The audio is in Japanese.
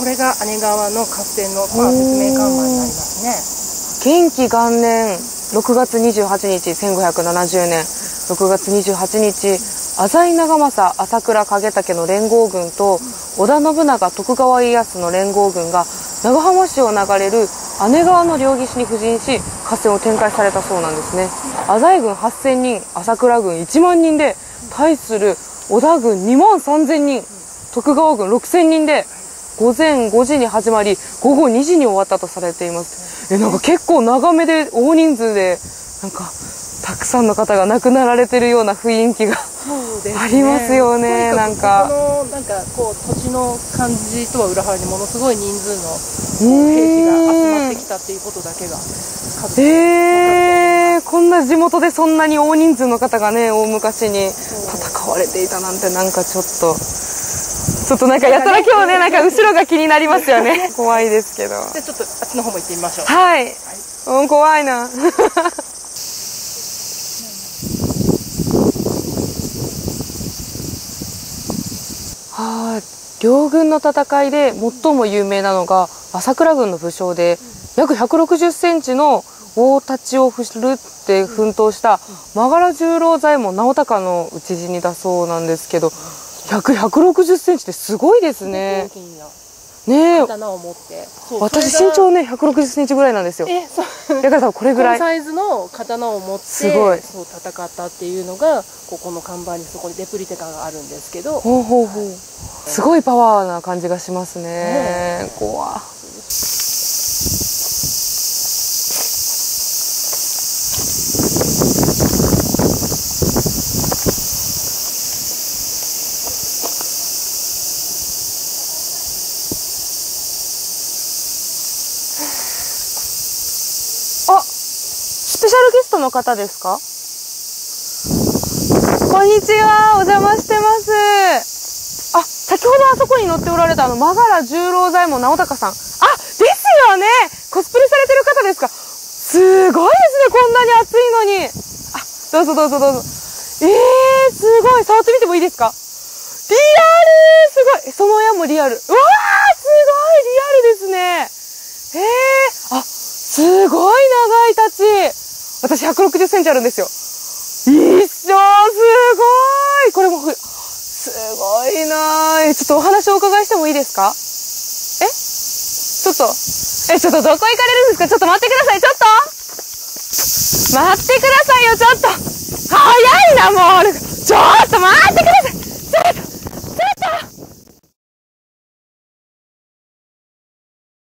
これが姉川の合戦の、説明看板になりますね。 元気元年6月28日1570年6月28日浅井長政朝倉景武の連合軍と織田信長徳川家康の連合軍が長浜市を流れる姉川の両岸に布陣し合戦を展開されたそうなんですね。浅井軍8000人朝倉軍1万人で対する織田軍2万3000人徳川軍6000人で午前5時に始まり午後2時に終わったとされています。なんか結構長めで大人数でなんかたくさんの方が亡くなられてるような雰囲気がありますよね。なんかこう土地の感じとは裏腹にものすごい人数の兵士が集まってきたっていうことだけがこんな地元でそんなに大人数の方がね大昔に戦われていたなんてなんかちょっとなんかやたら今日ねなんか後ろが気になりますよね。怖いですけど。 じゃあちょっとあっちの方も行ってみましょう。 はい。怖いな。両軍の戦いで最も有名なのが朝倉軍の武将で約160センチの大太刀を振るって奮闘した真柄十郎左衛門直隆の討ち死にだそうなんですけど約160センチってすごいですね。ねえ、私身長ね160センチぐらいなんですよ。だから多分これぐらいこのサイズの刀を持ってすごいそう戦ったっていうのがここの看板にそこにレプリカがあるんですけど、 すごいパワーな感じがしますね。怖っ。スペシャルゲストの方ですか？こんにちは、お邪魔してます。先ほどあそこに乗っておられた真柄十郎左衛門直隆さん。ですよね。コスプレされてる方ですか？すごいですね、こんなに暑いのに。どうぞどうぞどうぞ。すごい。触ってみてもいいですか？リアルすごい。その親もリアル。うわー、すごいリアルですね。すごい長い太刀。私160センチあるんですよ。すごい。これもすごいなぁ。ちょっとお話をお伺いしてもいいですか？ちょっとどこ行かれるんですか？ちょっと待ってください。ちょっと待ってくださいよ。ちょっと早いなもう。ちょっと待ってくだ